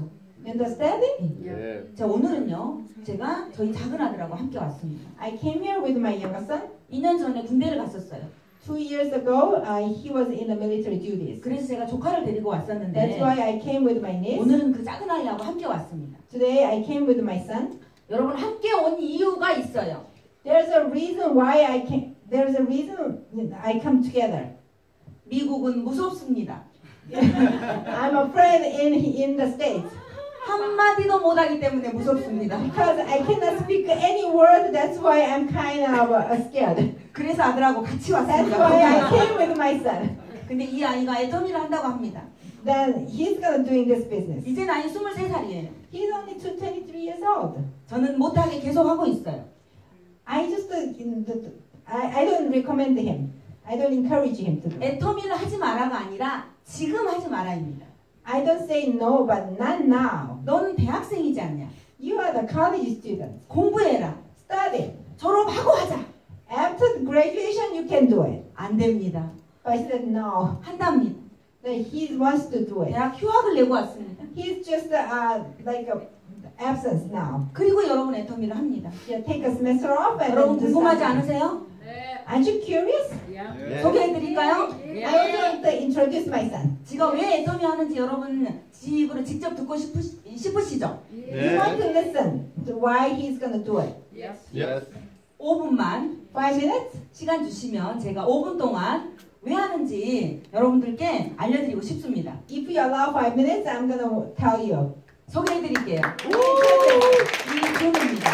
You understand it? 예. 자, 오늘은요, 제가 저희 작은 아들하고 함께 왔습니다. I came here with my younger son. 이 년 전에 군대를 갔었어요. Two years ago, uh, he was in the military duties. 그래서 제가 조카를 데리고 That's 왔었는데 why I came with my niece. 오늘은 그 작은 아이하고 함께 왔습니다. Today I came with my son. 여러분 함께 온 이유가 있어요. There's a reason why I came. There's a reason I come together. 미국은 무섭습니다. I'm afraid in in the States 한마디도 못하기 때문에 무섭습니다. because I cannot speak any word. That's why I'm kind of uh, scared. 그래서 아들하고 같이 That's why I 왔습니다. came with my son. 근데 이 아이가 애터미를 한다고 합니다. Then he's gonna doing this business. 이제 나이 스물세 살이에요. He's only two, twenty-three years old. 저는 못하게 계속 하고 있어요. I just uh, in the, I I don't recommend him. I don't encourage him to do. 애터미를 하지 마라가 아니라 지금 하지 마라입니다. I don't say no, but not now. 너는 대학생이지 않냐? You are the college student. 공부해라. Study. 졸업하고 하자. After the graduation, you can do it. 안 됩니다. But he said no. 한답니다. That he wants to do it. 대학 휴학을 내고 왔습니다. He's just uh, like a absence now. 그리고 여러분 애터미를 합니다. You take a semester off and 여러분 then do 궁금하지 something. 않으세요? Aren't you curious? 예. 소개해드릴까요? I also want to introduce my son. 지가 왜 애터미 하는지 여러분 집으로 직접 듣고 싶으시, 싶으시죠? You want to listen to why he's gonna do it. Yes. 오 분만 Five minutes? 시간 주시면 제가 오 분 동안 왜 하는지 여러분들께 알려드리고 싶습니다. If you allow five minutes, I'm gonna tell you. 소개해드릴게요. Woo! 이 준입니다.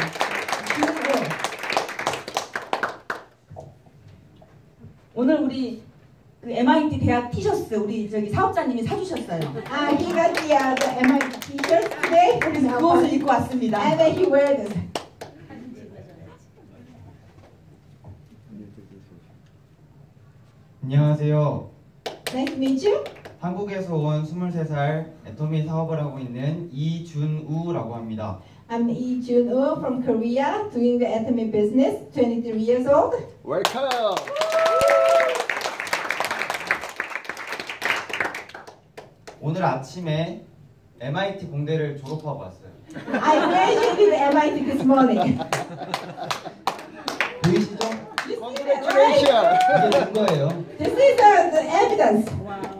오늘 우리 그 엠아이티 대학 티셔츠 우리 저기 사업자님이 사주셨어요. Uh, he got the, uh, the M I T t-shirt today. 그래서 그 옷을 입고 왔습니다. And then he wears this. 안녕하세요. Nice to meet you. 한국에서 온 스물세 살 애터미 사업을 하고 있는 이준우라고 합니다. I'm Lee Jun-woo from Korea, doing the atomy business, twenty-three years old. Welcome. 오늘 아침에 엠아이티 공대를 졸업하고 왔어요. I graduated M I T this morning. 보이시죠? Congratulations. 이게 증거예요. This is uh, the evidence.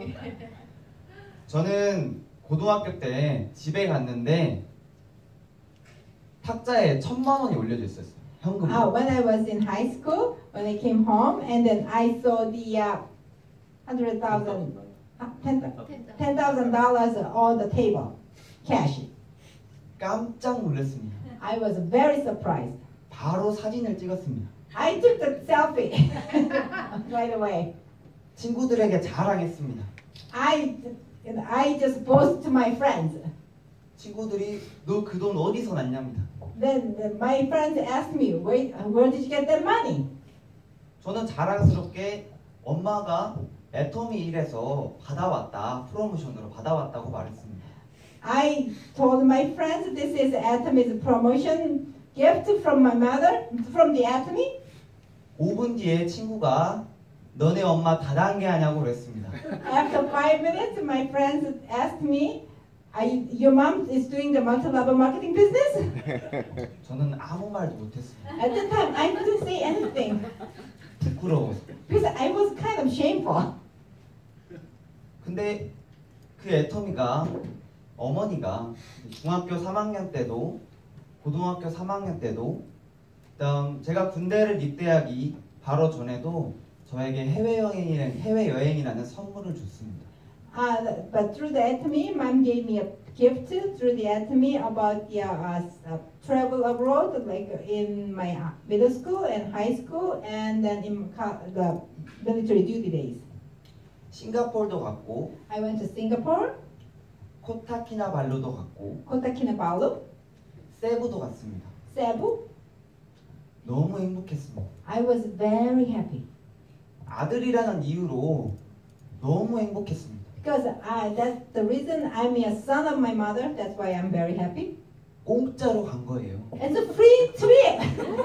저는 고등학교 때 집에 갔는데 탁자에 천만 원이 올려져 있었어요. 현금. Uh, when I was in high school, when I came home, and then I saw the uh, hundred thousand, uh, ten ten thousand dollars on the table, cash. 깜짝 놀랐습니다. I was very surprised. 바로 사진을 찍었습니다. I took the selfie right away. 친구들에게 자랑했습니다. I I just boast to my friends. 친구들이 너 그 돈 어디서 났냐입니다. Then the- my friends asked me, where, where did you get that money? 저는 자랑스럽게 엄마가 애터미 일에서 받아왔다, 프로모션으로 받아왔다고 말했습니다. I told my friends this is Atomy's promotion gift from my mother, from the Atomy. 오 분 뒤에 친구가 너네 엄마 다단계 하냐고 그랬습니다. After five minutes, my friends asked me, Are you, your mom is doing the multi-level marketing business? 저는 아무 말도 못했습니다. At the time, I couldn't say anything 부끄러워서. because I was kind of shameful. 근데 그 애터미가 어머니가 중학교 삼 학년 때도 고등학교 삼 학년 때도 그다음 제가 군대를 입대하기 바로 전에도 저에게 해외여행이라는, 해외여행이라는 선물을 줬습니다. Uh, but through the Atomy, mom gave me a gift through the Atomy about the uh, uh, travel abroad, like in my uh, middle school and high school, and then in co- the military duty days. 싱가포르도 갔고 I went to Singapore, 코타키나발루도 갔고 Kota Kinabalu, 세부도 갔습니다. Cebu. 너무 행복했습니다. I was very happy 아들이라는 이유로 너무 행복했습니다. because uh, that's the reason I'm a son of my mother. That's why I'm very happy. 공짜로 간 거예요. It's a free trip.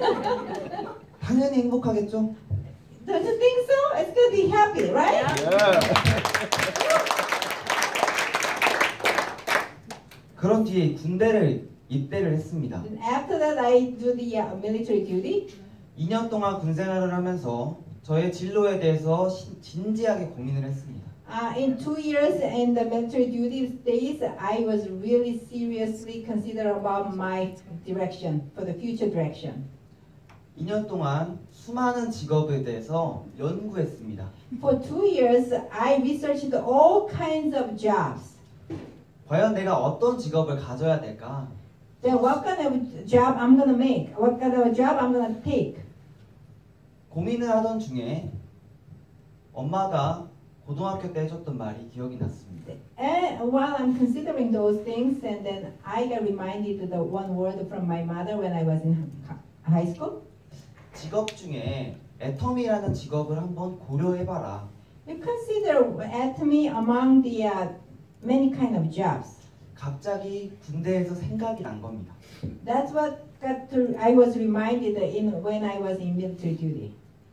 당연히 행복하겠죠? Don't you think so? It's gonna be happy, right? Yeah. 그런 뒤에 군대를 입대를 했습니다. And after that, I do the uh, military duty. 이 년 동안 군 생활을 하면서 저의 진로에 대해서 신- 진지하게 고민을 했습니다. Uh, in two years in the military duty days, I was really seriously consider about my direction for the future direction. 이 년 동안 수많은 직업에 대해서 연구했습니다. For two years, I researched all kinds of jobs. 과연 내가 어떤 직업을 가져야 될까? Then what kind of job I'm gonna make? What kind of job I'm gonna take? 고민을 하던 중에 엄마가 고등학교 때 해줬던 말이 기억이 났습니다. And while I'm considering those things, and then I got reminded of the one word from my mother when I was in high school. 직업 중에 애터미라는 직업을 한번 고려해봐라. You consider atomy among the uh, many kind of jobs. 갑자기 군대에서 생각이 난 겁니다. That's what got to, I was reminded in when I was in military duty.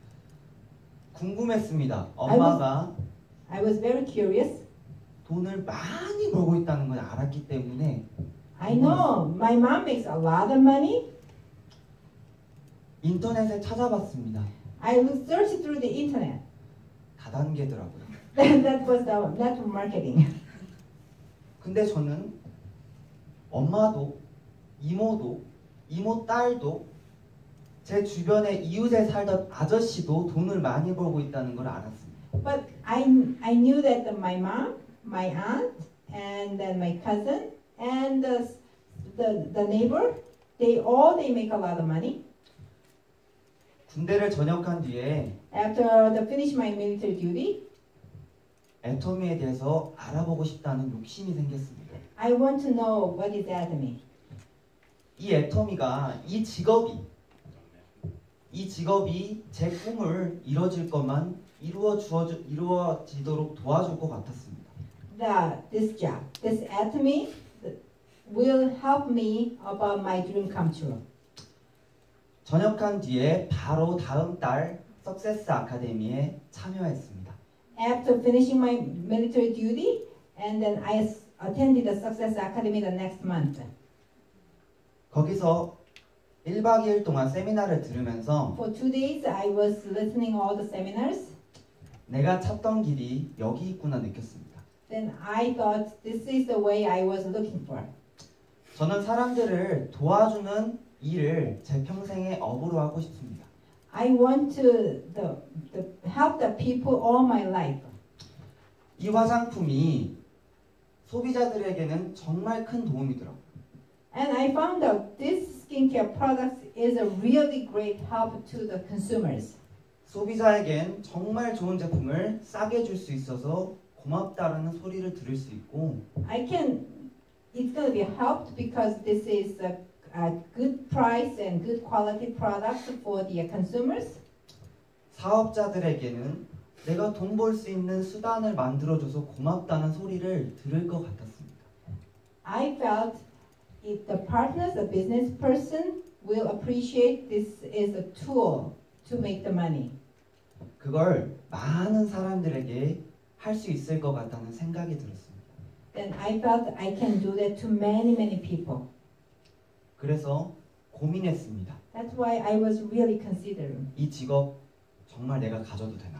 궁금했습니다. 엄마가 I was very curious. 돈을 많이 벌고 있다는 걸 알았기 때문에 I know my mom makes a lot of money. 인터넷에 찾아봤습니다. I looked- searched through the internet. 다단계더라고요. That was the network marketing. 근데 저는 엄마도 이모도 이모 딸도 제 주변에 이웃에 살던 아저씨도 돈을 많이 벌고 있다는 걸 알았습니다. But I I knew that my mom, my aunt, and then my cousin, and the the, the neighbor, they all they make a lot of money. 군대를 전역한 뒤에 After the finish my military duty, 애터미에 대해서 알아보고 싶다는 욕심이 생겼습니다. I want to know what is atomy. 이 애터미가 이 직업이 이 직업이 제 꿈을 이뤄질 것만 이루어 주어 이루어지도록 도와줄 것 같았습니다. The this job, this atomy, will help me about my dream come true. 전역한 뒤에 바로 다음 달 석세스 아카데미에 참여했습니다. After finishing my military duty, and then I s- attended the Success Academy the next month. 거기서 일 박 이 일 동안 세미나를 들으면서 For two days, I was listening all the seminars. 내가 찾던 길이 여기 있구나 느꼈습니다. Then I thought this is the way I was looking for. 저는 사람들을 도와주는 일을 제 평생의 업으로 하고 싶습니다. I want to the, the help the people all my life. 이 화장품이 소비자들에게는 정말 큰 도움이더라고요. And I found out this skincare product is a really great help to the consumers. 소비자에겐 정말 좋은 제품을 싸게 줄 수 있어서 고맙다라는 소리를 들을 수 있고 I can, it's going to be helped because this is a, a good price and good quality product for the consumers. 사업자들에게는 내가 돈 벌 수 있는 수단을 만들어줘서 고맙다는 소리를 들을 것 같았습니다. I felt if the partners, the business person, will appreciate this is a tool to make the money. 그걸 많은 사람들에게 할 수 있을 것 같다는 생각이 들었습니다. Then I felt I can do that to many, many people. 그래서 고민했습니다. That's why I was really considering. 이 직업 정말 내가 가져도 되나?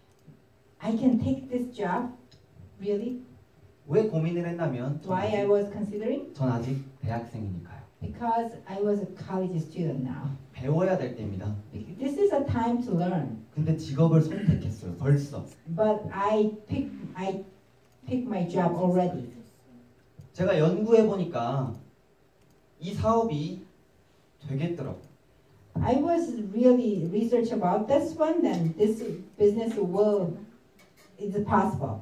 I can take this job, really? 왜 고민을 했냐면 전 Why I 아직, was considering? 전 아직 대학생이니까요. Because I was a college student now. 배워야 될 때입니다. This is a time to learn. 근데 직업을 선택했어요. 벌써. But I pick I pick my job already. 제가 연구해 보니까 이 사업이 되겠더라고요. I was really research about this one. Then this business will is possible.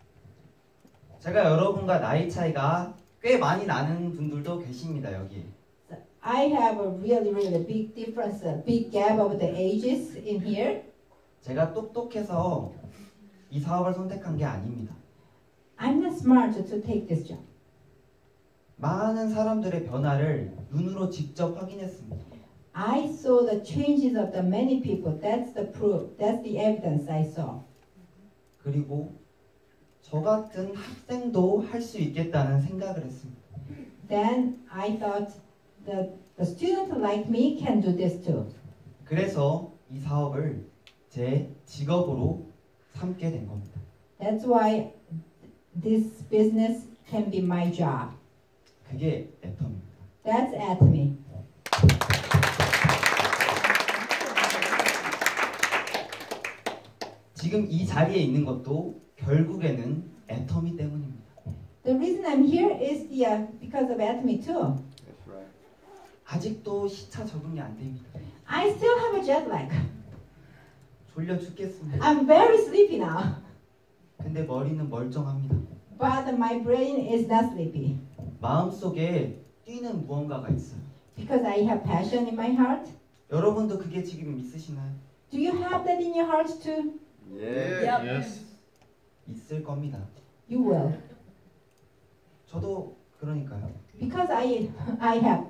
제가 여러분과 나이 차이가 꽤 많이 나는 분들도 계십니다. 여기. I have a really really big difference, a big gap of the ages in here. 제가 똑똑해서 이 사업을 선택한 게 아닙니다. I'm not smart to take this job. 많은 사람들의 변화를 눈으로 직접 확인했습니다. I saw the changes of the many people. That's the proof. That's the evidence I saw. 그리고 저 같은 학생도 할 수 있겠다는 생각을 했습니다. then I thought that the student like me can do this too. 그래서 이 사업을 제 직업으로 삼게 된 겁니다. That's why this business can be my job. 그게 애텀입니다. That's Atomy. 지금 이 자리에 있는 것도 결국에는 애텀이 때문입니다. The reason I'm here is yeah, because of Atomy too. That's right. 아직도 시차 적응이 안 됩니다. I still have a jet lag. 졸려 죽겠습니다. I'm very sleepy now, 근데 머리는 멀쩡합니다. but my brain is not sleepy 마음속에 뛰는 무언가가 있어요. because I have passion in my heart. 여러분도 그게 지금 있으시나요? Do you have that in your heart too? Yeah. Yes. 있을 겁니다. You will, 저도 그러니까요. because I I have.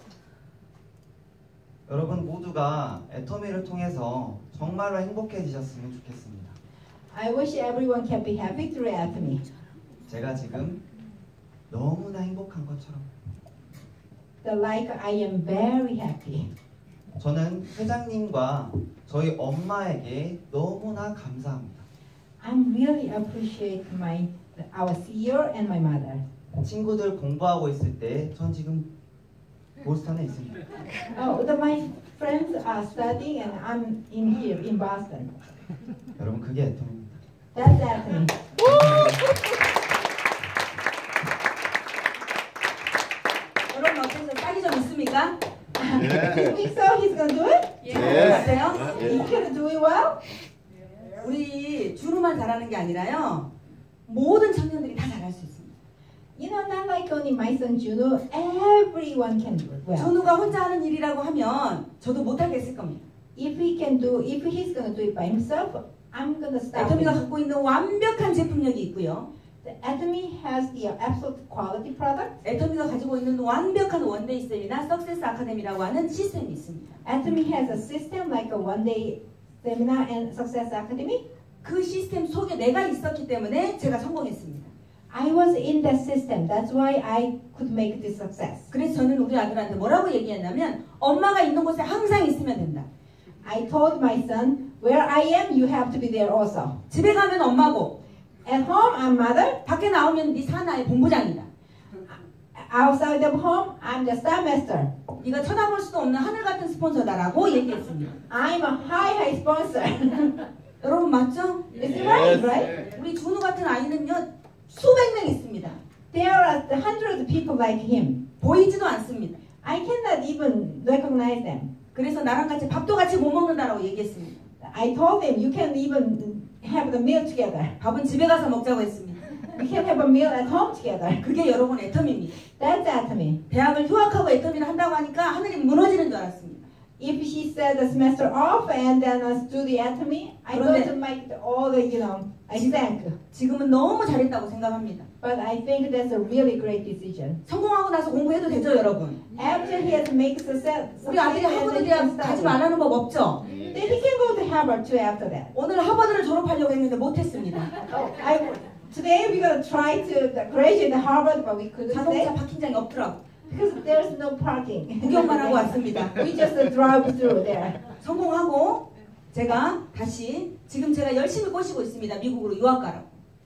여러분 모두가 애터미를 통해서 정말로 행복해지셨으면 좋겠습니다. I wish everyone can be happy through Atomy. 제가 지금 너무나 행복한 것처럼 The like I am very happy. 저는 회장님과 저희 엄마에게 너무나 감사합니다. I'm really appreciate my our C E O and my mother. 친구들 공부하고 있을 때 전 지금 보스턴에 있습니다. Oh, the, my friends are studying and I'm in here in Boston. 여러분 그게 애터미입니다. That's Atomy. 여러분 어때서 딸이 좀 있습니까? You think so? He's gonna do it? Yes. 어때요? He's gonna do it well? 우리 준우만 잘하는 게 아니라요. 모든 청년들이 다 잘할 수 있습니다. You know, not like only my son Juno. Everyone can do it well. 준우가 혼자 하는 일이라고 하면 저도 못하겠을 겁니다. If he can do, if he's gonna do it by himself, I'm gonna stop 애터미가 him. 갖고 있는 완벽한 제품력이 있고요. The Atomy has the absolute quality product. 애터미가 가지고 있는 완벽한 원데이 쌤이나 석세스 아카데미라고 하는 시스템이 있습니다. Atomy has a system like a one-day seminar and success academy. 그 시스템 속에 내가 있었기 때문에 제가 성공했습니다. I was in that system. That's why I could make this success. 그래서 저는 우리 아들한테 뭐라고 얘기했냐면 엄마가 있는 곳에 항상 있으면 된다. I told my son, where I am, you have to be there also. 집에 가면 엄마고 At home, I'm mother. 밖에 나오면 네 사나의 본부장이다. Outside of home, I'm the star master. 네가 쳐다볼 수도 없는 하늘 같은 스폰서다라고 얘기했습니다. I'm a high, high sponsor. 여러분 맞죠? Is it right, right? 우리 준우 같은 아이는요 수백 명 있습니다. There are hundreds of people like him. 보이지도 않습니다. I cannot even recognize them. 그래서 나랑 같이 밥도 같이 못 먹는다라고 얘기했습니다. I told him, you can't even have the meal together. 밥은 집에 가서 먹자고 했습니다. We can have a meal at home together. 그게 여러분 애텀입니다. That's Atomy. 대학을 휴학하고 애텀이를 한다고 하니까 하늘이 무너지는 줄 알았습니다. If she said the semester off and then us do the Atomy, I 그런데- thought to make all the, you know, I sank. 지금은 너무 잘했다고 생각합니다. But I think that's a really great decision. 성공하고 나서 공부해도 되죠, 여러분? After he has made success, 우리 아들이 success 하버드 and 대학 then 가지 study, 말라는 법 없죠? then he can go to Harvard too after that. 오늘 하버드를 졸업하려고 했는데 못했습니다. Oh, I, today we're going to try to graduate Harvard, but we couldn't 자동차 stay 파킹장이 없더라고. because there's no parking. 구경만 하고 왔습니다. We just drive through there. 성공하고 제가 다시 지금 제가 열심히 꼬시고 있습니다. 미국으로 유학 가라고.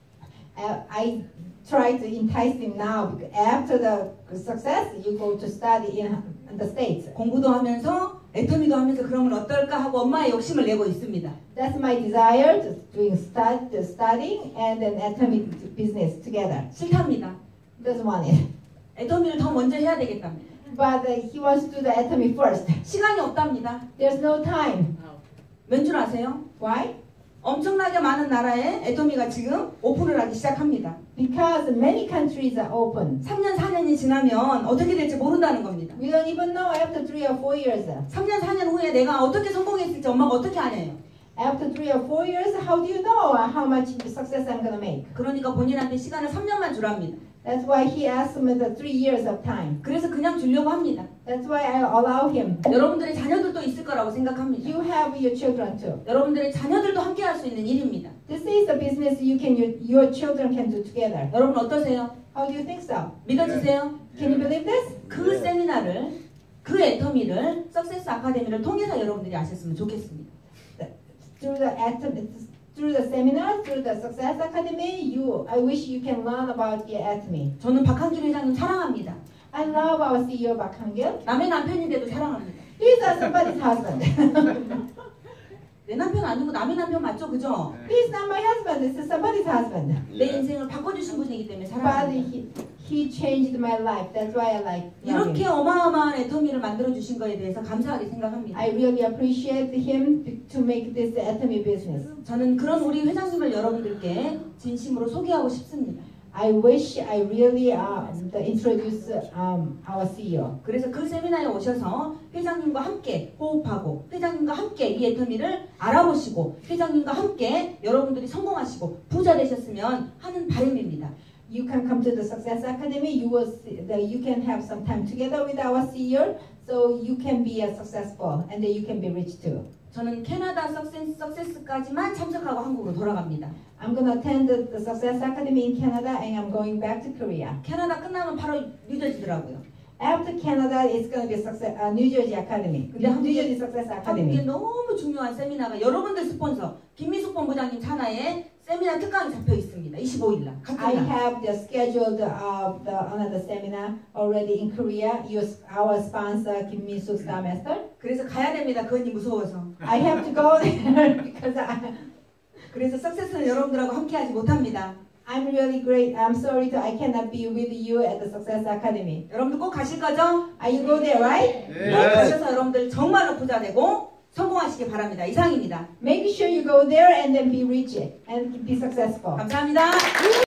Uh, I try to entice him now because after the success, you go to study in, in the States. 공부도 하면서 애터미도 하면서 그러면 어떨까 하고 엄마의 욕심을 내고 있습니다. That's my desire to doing stud, to studying and then atomic business together. 싫답니다. Doesn't want it. 애터미를 더 먼저 해야 되겠답니다. But uh, he wants to do the atomic first. 시간이 없답니다. There's no time. 왠 줄 아세요? Why? 엄청나게 많은 나라에 애터미가 지금 오픈을 하기 시작합니다. Because many countries are open. 삼 년, 사 년이 지나면 어떻게 될지 모른다는 겁니다. We don't even know after three or four years. 삼 년, 사 년 후에 내가 어떻게 성공했을지 엄마가 어떻게 아냐요. After three or four years, how do you know how much success I'm gonna make? 그러니까 본인한테 시간을 삼 년만 주랍니다. That's why he asked me the three years of time. 그래서 그냥 주려고 합니다. That's why I allow him. 여러분들의 자녀들도 있을 거라고 생각합니다. You have your children too. 여러분들의 자녀들도 함께 할 수 있는 일입니다. This is a business you can, your, your children can do together. 여러분 어떠세요? How do you think so? 믿어지세요? Can you believe this? 그 네. 세미나를, 그 애터미를 석세스 아카데미를 통해서 여러분들이 아셨으면 좋겠습니다. Through the atomy, through the seminar, through the Success Academy, you, I wish you can learn about the atomy. 저는 박한길 회장님 사랑합니다. I love our C E O Park Hang-gil. 남의 남편인데도 사랑합니다. He's uh, somebody's husband. 내 남편 아니고 남의 남편 맞죠? 그죠? He's not my husband. This is somebody's husband. 내 인생을 바꿔주신 분이기 때문에 But 사랑합니다. he, he changed my life. That's why I like love 이렇게 him. 어마어마한 애터미를 만들어주신 거에 대해서 감사하게 생각합니다. I really appreciate him to make this atomy business. 저는 그런 우리 회장님을 여러분들께 진심으로 소개하고 싶습니다. I wish I really uh, introduce um, our C E O. 그래서 그 세미나에 오셔서 회장님과 함께 호흡하고 회장님과 함께 이 애터미를 알아보시고 회장님과 함께 여러분들이 성공하시고 부자 되셨으면 하는 바람입니다. You can come to the Success Academy. You will see that you can have some time together with our C E O, so you can be a successful and then you can be rich too. 저는 캐나다 석세스, 석세스까지만 참석하고 한국으로 돌아갑니다. I'm gonna attend the, the Success Academy in Canada and I'm going back to Korea. 캐나다 끝나면 바로 뉴저지더라고요. After Canada, it's gonna be success, uh, New Jersey Academy. 근데 New Jersey Success 한국에 Academy. 너무 중요한 세미나가 여러분들 스폰서 김미숙 본부장님 차나에 세미나 특강이 잡혀 있습니다. 이십오 일 날. 같은 I 날. have the scheduled uh, the another seminar already in Korea. Your, our sponsor Kim Mi-suk Star Master. 그래서 가야 됩니다. 그 언니 무서워서. I have to go there because I, 그래서 석세스는 여러분들하고 함께하지 못합니다. I'm really great. I'm sorry to I cannot be with you at the Success Academy. 여러분들 꼭 가실 거죠? Are you go there, right? 꼭 가셔서 여러분들 정말로 부자 되고 성공하시기 바랍니다. 이상입니다. Make sure you go there and then be rich and be successful. 감사합니다.